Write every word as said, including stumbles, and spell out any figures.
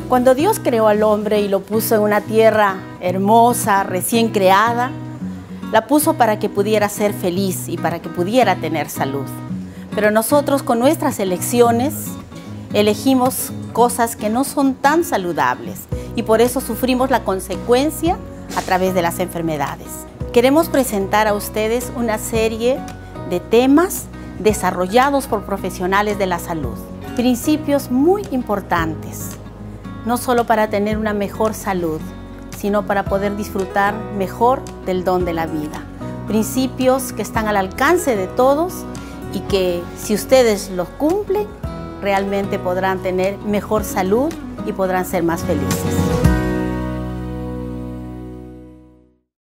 Cuando Dios creó al hombre y lo puso en una tierra hermosa, recién creada, la puso para que pudiera ser feliz y para que pudiera tener salud. Pero nosotros con nuestras elecciones elegimos cosas que no son tan saludables y por eso sufrimos la consecuencia a través de las enfermedades. Queremos presentar a ustedes una serie de temas desarrollados por profesionales de la salud. Principios muy importantes, no solo para tener una mejor salud, sino para poder disfrutar mejor del don de la vida. Principios que están al alcance de todos y que si ustedes los cumplen, realmente podrán tener mejor salud y podrán ser más felices.